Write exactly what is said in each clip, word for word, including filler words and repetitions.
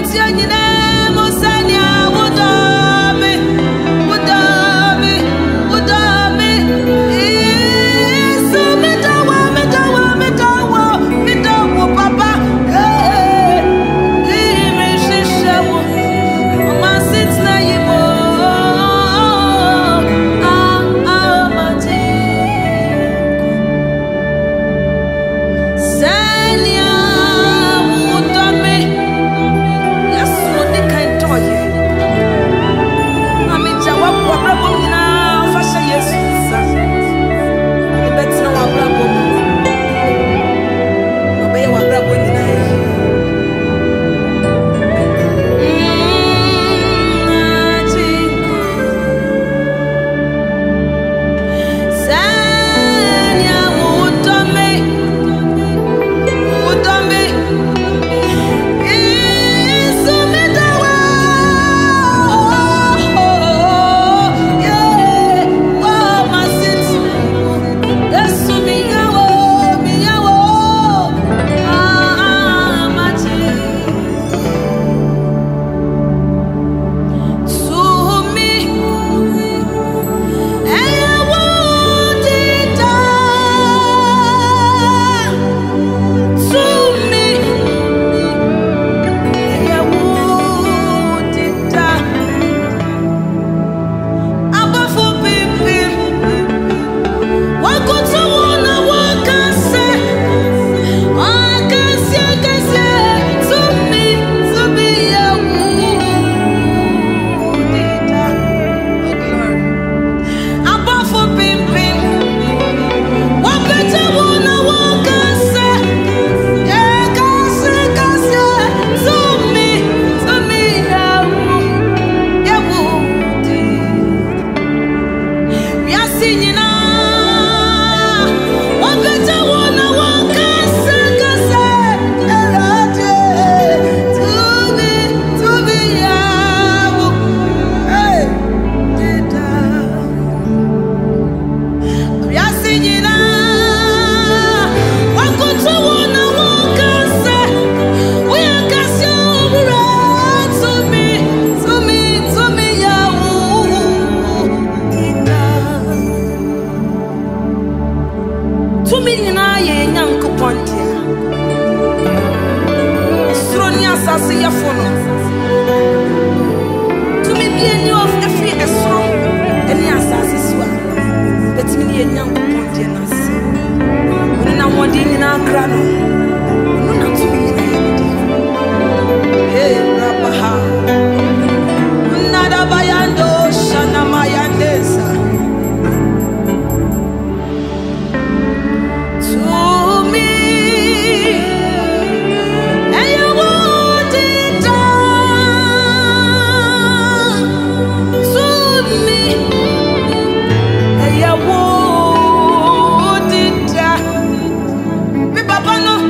Papa no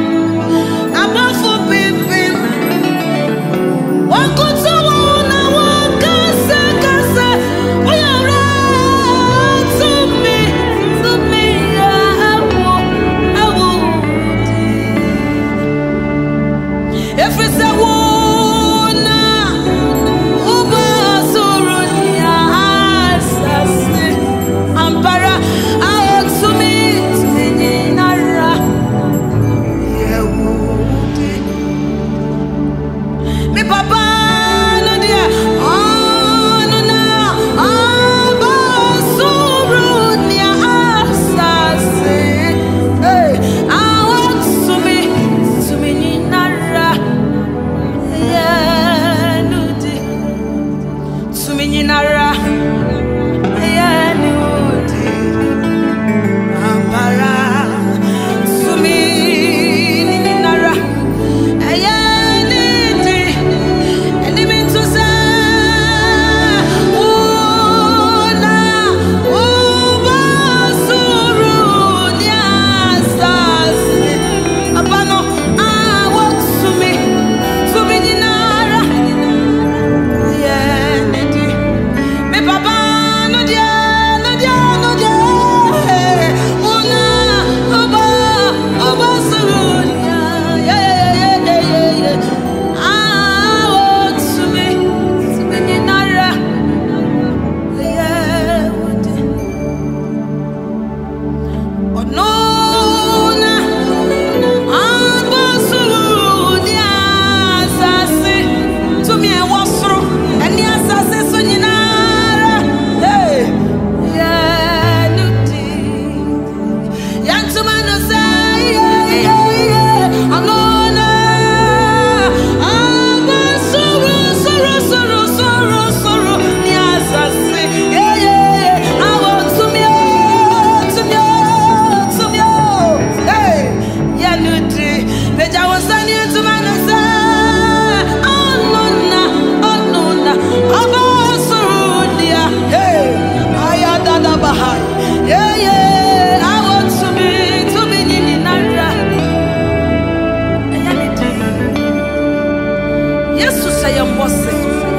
Yesu say am bosse.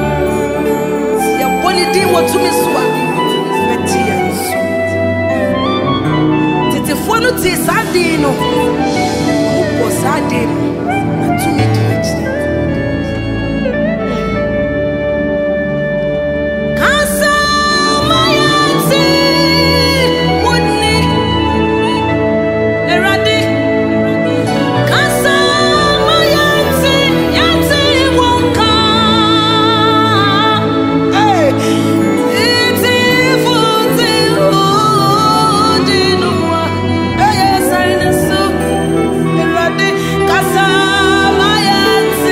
Ya boni di wotumi so a. Beti Yesu. Tete fo no ti sadi no. Mo bo sadi no. Na tumi di echi. Kasa mayanti woni. Eradi. Kasa mayanti yanti wonka. Hey. Iti futi udinua. Hey, yes, I know. Eradi. Kasa mayanti.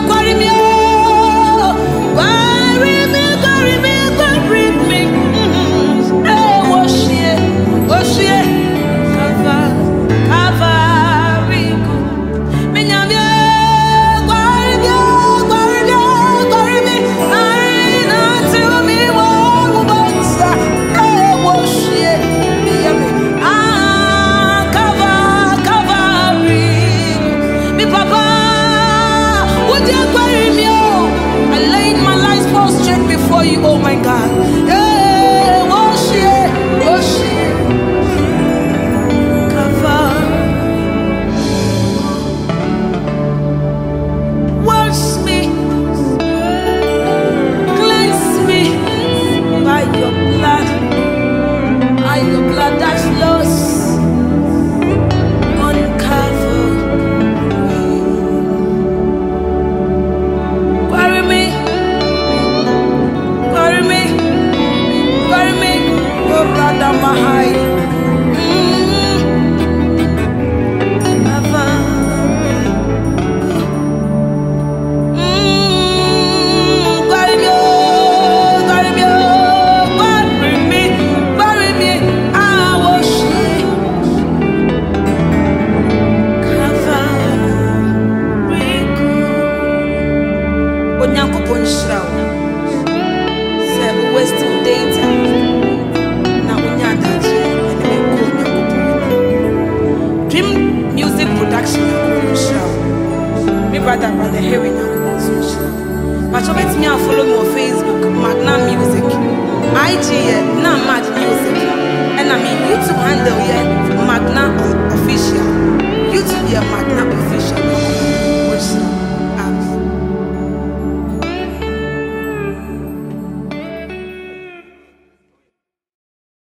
Carry me, oh, carry me, carry me, carry me. Mm-hmm. Hey, wash it, wash it. Cover, cover, me nyam ye, carry me, carry me, carry me. I not tell me what about that. Hey, wash it, me ah, cover, cover, me papa. Would you carry me? I laid my life prostrate before you, oh my God. Yeah, wash it, wash it, cover, wash me, cleanse me by your blood, by your blood that flows on Calvary. Carry me, carry me, carry me, oh Radha Mahai. Brother, brother, hearing you. But you bet me and follow me on Facebook, Magna Music, I G, now Mad Music, and I mean YouTube handle, yeah.